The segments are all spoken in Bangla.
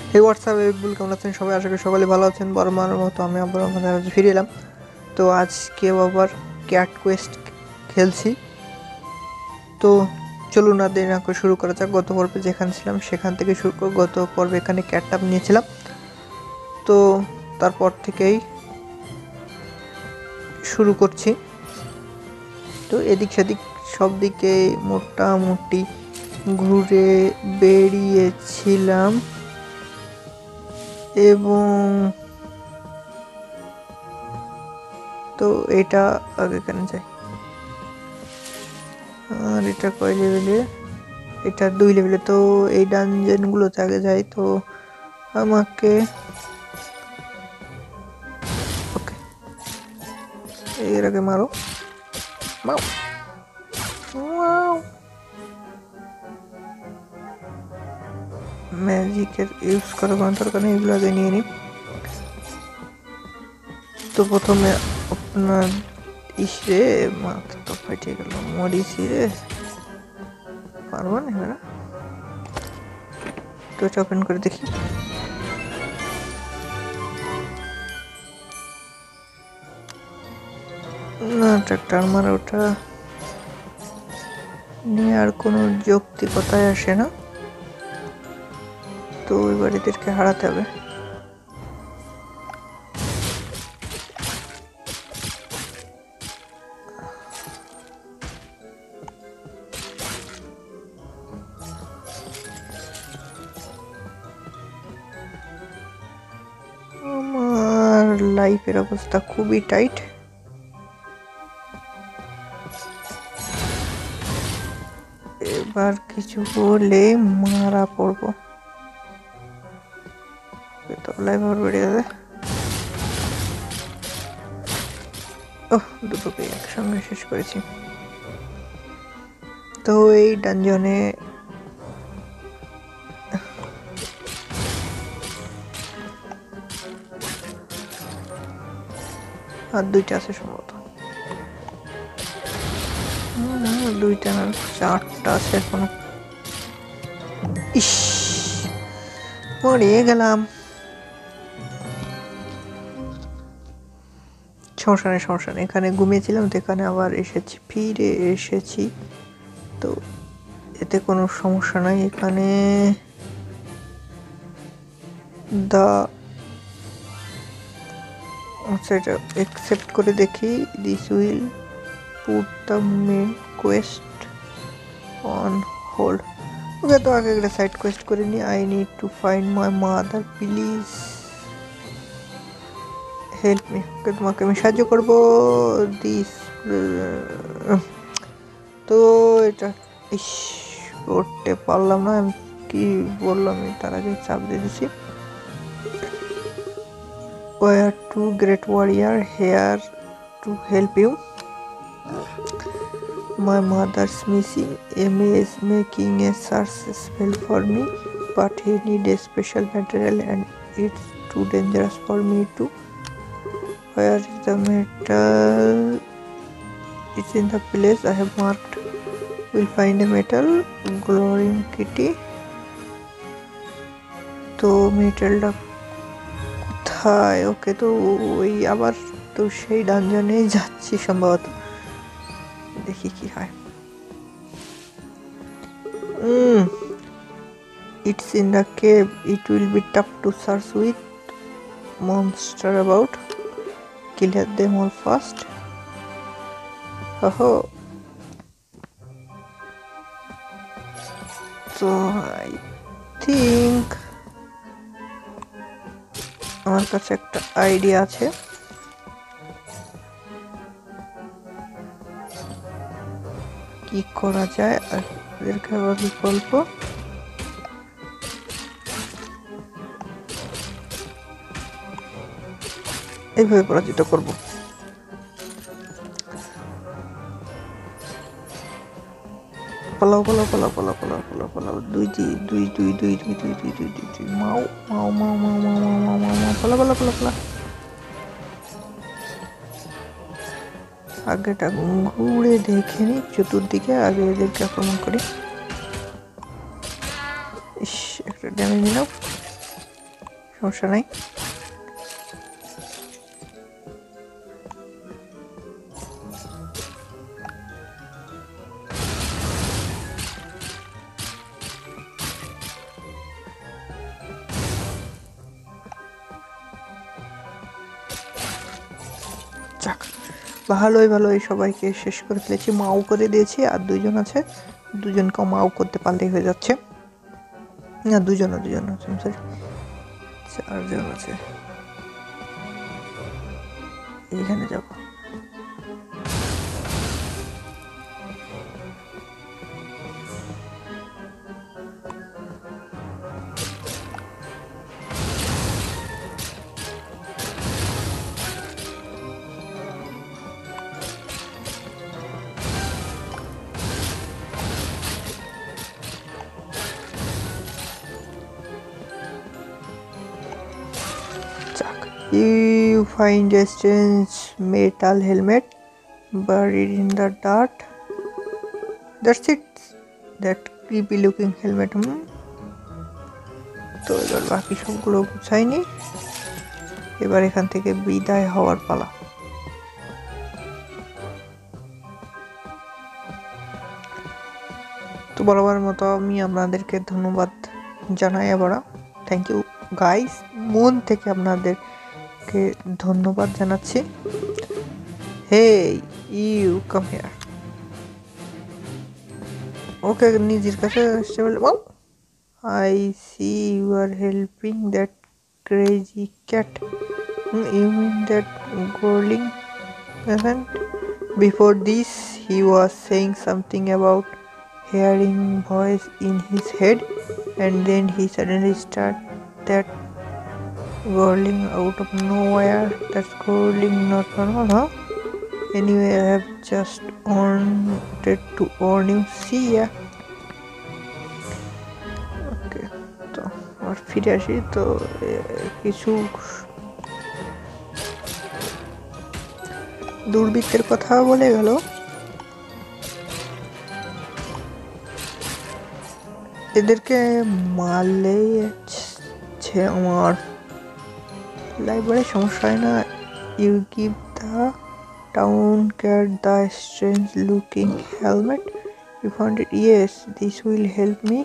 হে হোয়াটসঅ্যাপ এভরিবল, কেমন আছেন সবাই? আশা করি সবাই ভালো আছেন। বরাবরের মতো আমি আবার আমাদের কাছে ফিরে এলাম। তো আজকে আবার ক্যাট কোয়েস্ট খেলছি। তো চলুন না দেরি না করে শুরু করা যাক। গত পর্বে যেখানে ছিলাম সেখান থেকে শুরু করে, গত পর্বে এখানে ক্যাটটাপ নিয়েছিলাম। তো তারপর থেকেই শুরু করছি। তো এদিক সেদিক সব দিকে মোটামুটি ঘুরে বেরিয়েছিলাম এবং তো এটা আগে কেন যাই, আর এটা কয় লেভেলে? এটা 2 লেভেলে। তো এই ডানজেনগুলোতে আগে যাই। তো আমাকে ওকে এর আগে মারো, মাও মাও। ম্যাজিকের ইউজ করার কোনো দরকার নেই, এগুলো আগে নিয়ে নিই। তো প্রথমে আপনার ইসে মাথা তো ফাটিয়ে গেল, মরিসি রে, পারবো না এবার। তো এটা ওপেন করে দেখি। না, ট্রাক্টর মারা ওটা নিয়ে আর কোনো যৌক্তিকতায় আসে না। তো এবার এদেরকে হারাতে হবে। আমার লাইফের অবস্থা খুবই টাইট। এবার কিছু হলে মারা পড়বো। তো লাইফ আবার বেড়ে যাবে। ওহ, দুটোকে একসঙ্গে শেষ করেছি। তো এই ডানজনে আর 2টা আছে সম্ভবত। দুইটা না, 4টা আছে এখনো। ইস, মরিয়ে গেলাম। সমস্যা নেই, এখানে ঘুমিয়েছিলাম তো এখানে আবার এসেছি, ফিরে এসেছি। তো এতে কোনো সমস্যা নাই। এখানে সেটা একসেপ্ট করে দেখি। This will put the main quest on hold. Okay, তো আগে একটা সাইড কোয়েস্ট করে নি। I need to find my mother, please help me. Okay, তোমাকে আমি সাহায্য করবো। দিস তো এটা ইস করতে পারলাম না। আমি কি বললাম, আমি তার আগে চাপ দিয়ে দিছি। Where to great warrior here to help you. My mother's missing. Amy is making a search spell for me, but he need a special material and it's too dangerous for me to. Where is the metal? It's in the place I have marked. We'll find a metal. Glowing kitty. তো মেটেলটা কোথায়? ওকে, তো ওই আবার তো সেই ডানজনেই যাচ্ছি সম্ভবত। দেখি কি হয়। It's in the cave. It will be tough to search with monster about. Kill them all fast. Oh, so I think আমার কাছে একটা আইডিয়া আছে। কি করা যায় আর এদের খাবার বিকল্প। এইভাবে পরাজিত করবো। পালাও পালাও পালাও পালাও পালাও পালাও পালাও। দুই মাও মাও মাও মাও মাও মাও মাও মাও মাও পালা পালা পালা পালা। আগেটা ঘুরে দেখে নি চতুর্দিকে, আগে এদেরকে আক্রমণ করি। ইস, একটা ড্যামেজ নিলাম। সমস্যা নাই। যাক, ভালোই সবাইকে শেষ করে ফেলেছি, মাও করে দিয়েছি। আর দুইজন আছে, দুজনকে মাও করতে পারলেই হয়ে যাচ্ছে। না, দুজন আছে, সরি, 4 জন আছে। এইখানে যাব। You find a strange metal helmet buried in the dirt. That's it. That creepy looking helmet. তো এবার বাকি সবগুলো গুছাইনি, এবার এখান থেকে বিদায় হওয়ার পালা। তো বরাবর মতো আমি আপনাদেরকে ধন্যবাদ জানাই আবার। থ্যাংক ইউ গাইস, মন থেকে আপনাদেরকে ধন্যবাদ জানাচ্ছি। হে ইউ কাম হিয়ার। ওকে নিজের কাছে আসতে বলে, বল I see you are helping that crazy cat. You mean that growling peasant? Before this, he was saying something about hearing voice in his head, and then he suddenly started that growling out of nowhere. That's growling not normal, huh? Anyway, I have just wanted to warn you. See ya. Okay, তো আবার ফিরে আসি। তো কিছু দুর্বৃত্তের কথা বলে গেল। এদেরকে মারলেই আমার লাইব্রেরি সমস্যা হয় না। You give the town cat the strange looking helmet, you found it, yes this will help me,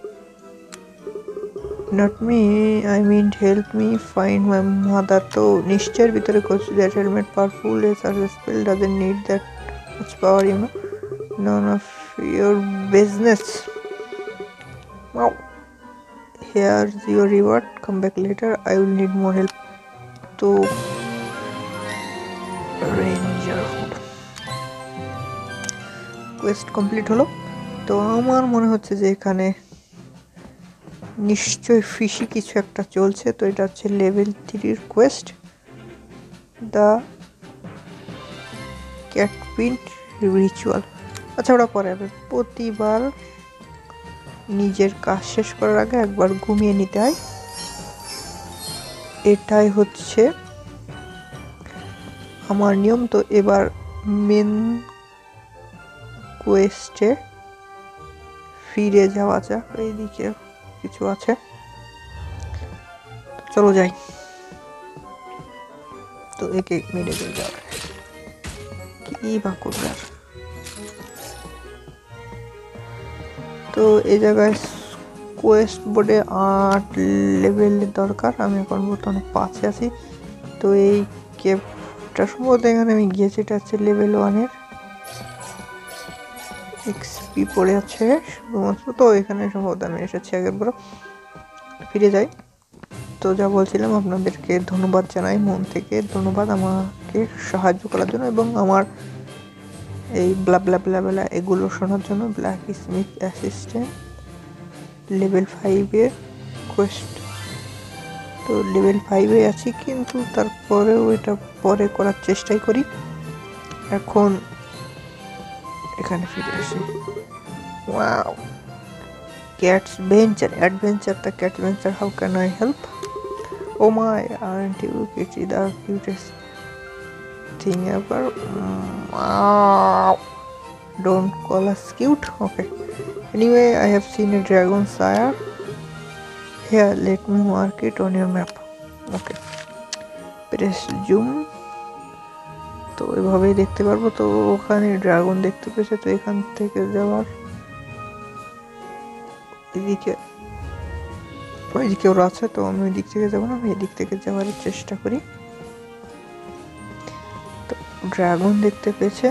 not me, I mean help me find my mother. তো নিশ্চয়ের ভিতরে করছি that helmet powerful, a spell doesn't need that much power, you know, none of your business. Wow, here's your reward, come back later, I will need more help. তো রেঞ্জার কোয়েস্ট কমপ্লিট হলো। তো আমার মনে হচ্ছে যে এখানে নিশ্চয় ফিশি কিছু একটা চলছে। তো এটা হচ্ছে level 3 quest, the catnip ritual. আচ্ছা, ওটা পরে হবে। প্রতিবার নিজের কাজ শেষ করার আগে একবার ঘুমিয়ে নিতে হয়, এটাই হচ্ছে আমার নিয়ম। তো এবার মেন কোয়েস্টে ফিরে যাওয়া যাক। এইদিকে কিছু আছে, চলো যাই। তো একে মেরে দিয়ে যাওয়া কি বা করবে। তো এই জায়গায় কোয়েস্ট বোর্ডে 8 লেভেলের দরকার, আমি এখন বর্তমানে 5 আছি। তো এই কেপটা সম্ভবত এখানে আমি গিয়েছি, এটা হচ্ছে লেভেল 1-এর এক্সপি পড়ে আছে শুধুমাত্র। তো এখানে সম্ভবত আমি এসেছি আগের বার। ফিরে যাই। তো যা বলছিলাম, আপনাদেরকে ধন্যবাদ জানাই, মন থেকে ধন্যবাদ আমাকে সাহায্য করার জন্য এবং আমার এই ব্লা ব্লা ব্লা ব্লা এগুলো শোনার জন্য। ব্ল্যাক স্মিথ অ্যাসিস্ট্যান্ট লেভেল 5-এর কোয়েস্ট। তো লেভেল 5-এ আছি, কিন্তু তারপরেও এটা পরে করার চেষ্টাই করি। এখন এখানে ফিরে আসি। Wow, cats venture adventure, the cat venture, how can I help? Oh my, aren't you Kitty the cutest thing ever? Wow. Don't call us cute. Okay. Anyway, I have seen a dragon sire. Here, let me mark it on your map. Okay, press zoom. তো এভাবেই দেখতে পারবো। তো ওখানে ড্রাগন দেখতে পেয়েছে, তো এখান থেকে যাওয়ার এদিকে ওইদিকে ওরা আছে, তো আমি ওই দিক থেকে যাবো না, আমি এদিক থেকে যাওয়ার চেষ্টা করি। তো ড্রাগন দেখতে পেয়েছে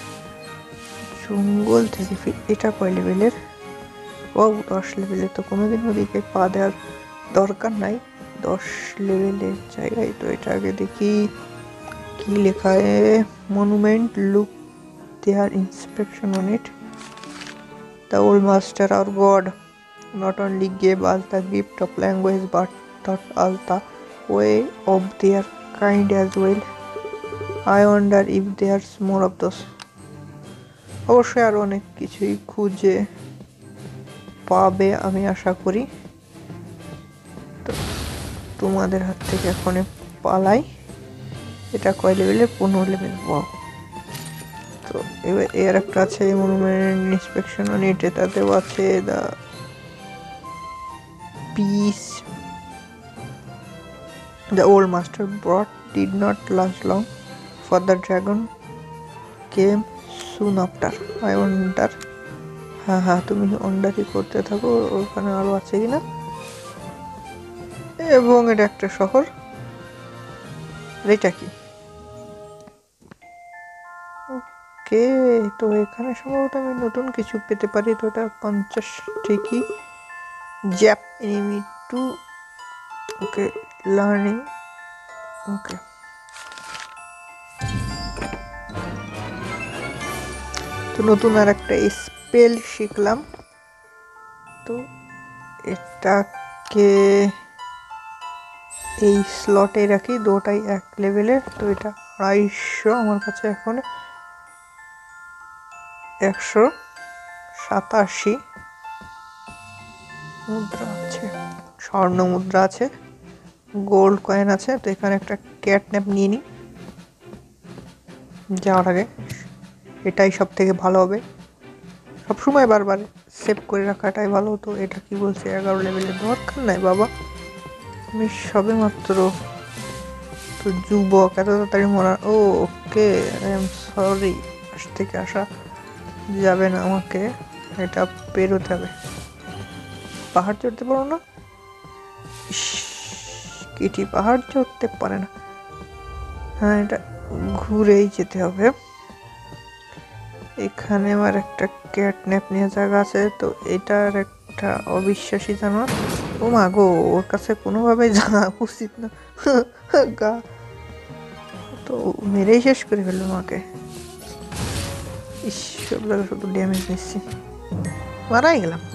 জঙ্গল থেকে। এটা কয় লেভেলের? ও 10 লেভেলের। তো কোনোদিন ওদিকে পা দেওয়ার দরকার নাই 10 লেভেলের জায়গায়। তো এটা আগে দেখি কি লেখা monument, look there inspection on it. The old master, our god, not only gave us the gift of language but taught us the way of their kind as well. I wonder if there's more of those. অবশ্যই আরো অনেক কিছুই খুঁজে পাবে আমি আশা করি। তো তোমাদের হাত থেকে এখন পালাই। এটা কয় লেভেলের? 15 লেভেল। ওয়াও। তো এবার এর একটা আছে মনুমেন্ট ইন্সপেকশন অন ইট, এটাতেও আছে the piece the old master brought did not last long, for the dragon came soon after. I wonder. হ্যাঁ, তুমি অন্ডারই করতে থাকো, ওখানে আরো আছে কিনা। এবং এটা একটা শহর। এটা কি? ওকে, তো এখানে সম্ভবত আমি নতুন কিছু পেতে পারি। তো এটা 50 ঠিকই। Zap enemy two. Okay, learning. Okay, তো নতুন আর একটা স্পেল শিখলাম। তো এটাকে এই স্লটে রাখি, দুটাই 1 লেভেলের। তো এটা 250, আমার কাছে এখন 187 মুদ্রা আছে, স্বর্ণ মুদ্রা আছে, গোল্ড কয়েন আছে। তো এখানে একটা ক্যাটন্যাপ নিয়ে নিই যাওয়ার আগে। এটাই সব থেকে ভালো হবে, সবসময় বারবার সেভ করে রাখাটাই ভালো। তো এটা কি বলছে? 11 লেভেলের দরকার নাই বাবা, আমি সবে মাত্র তো যুবক, এত তাড়াতাড়ি মরা। ওকে, আই এম সরি, পাশ থেকে আসা যাবে না, আমাকে এটা পেরোতে হবে। পাহাড় চড়তে পারো না? কিটি পাহাড় চড়তে পারে না। হ্যাঁ, এটা ঘুরেই যেতে হবে। এখানে আমার একটা ক্যাটন্যাপ নিয়ে জায়গা আছে। তো এটার একটা অবিশ্বাসী জানোয়ার। ও মা গো, ওর কাছে কোনোভাবে যাওয়া উচিত না। গা তো মেরেই শেষ করে ফেললো আমাকে। সব জায়গায় শুধু ড্যামেজ নিচ্ছি, মারাই গেলাম।